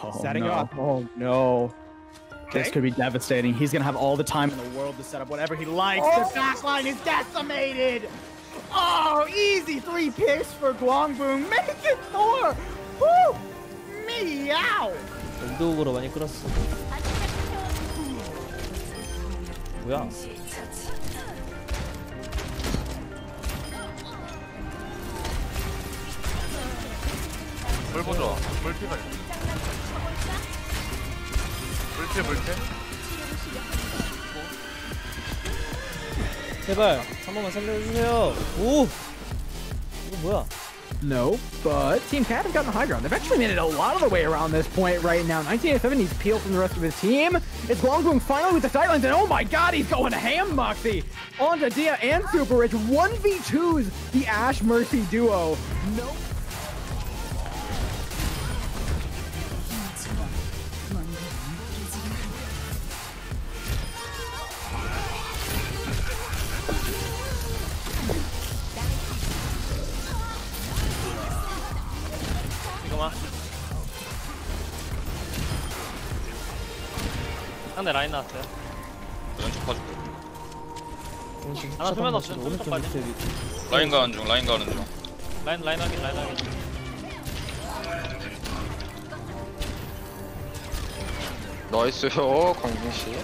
Setting no. up. Oh no. This Okay. could be devastating. He's gonna have all the time in the world to set up whatever he likes. Oh. The backline is decimated. Oh, easy 3 picks for Guangbong. Make it 4. Woo! Meow. 운동으로 많이 끌었어. 뭐야? 물 보자. 물 피가. 물태. 제발 한 번만 살려주세요. 오! 이거 뭐야? No, but Team Cat have gotten the high ground. They've actually made it a lot of the way around this point right now. 1987 needs peel from the rest of his team. It's Guangbong finally with the sidelines, and oh my god, he's going ham, Moxie! Onto Dia and Super Rich. 1v2s the Ash Mercy duo. No. 이거만. 상대 라인 나왔어요. 왼쪽 봐줄게. 하나 수면 없어. 오른쪽 빨리. 밑에 라인 가는 중. 라인 확인. 나이스요, 광진씨.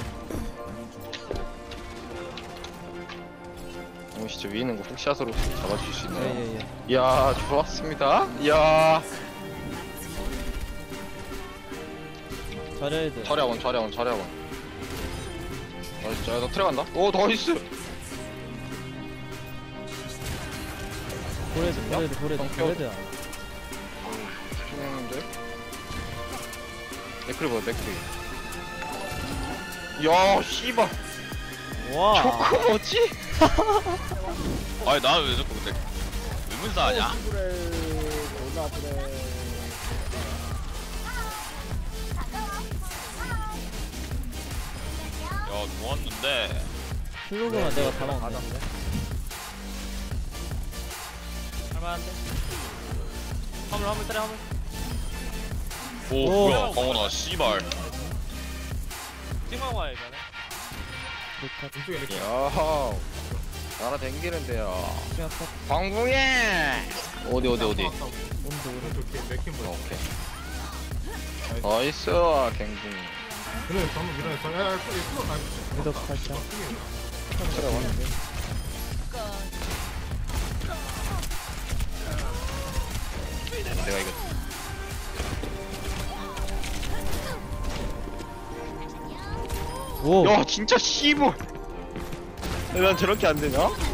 광진씨 저 위에 있는 거 훅샷으로 잡아줄 수 있나요? 예예예. 이야, 좋았습니다. 이야. 잘해야 돼. 자리아원. 나이스, 나 트레 간다. 오, 나이스. 고레드야. 죽는데? 맥크리 뭐야, 맥크리. 야, 씨발. 와. 저거 뭐지? 아니, 나는 왜 자꾸 근데 의문사하냐? 야, 좋았는데. 플로그만 내가 다 먹었는데. 할만한데? 화물 때려. 오, 오. 뭐야, 강원아, 씨발. 찍만 와야 이거네. 야하. 날아댕기는데요. 광붕에! 어디. 오케이. 나이스, 갱붕. 미덕 살짝. 내가 이거. 오. 야, 진짜 씨발. 난 저렇게 안 되냐?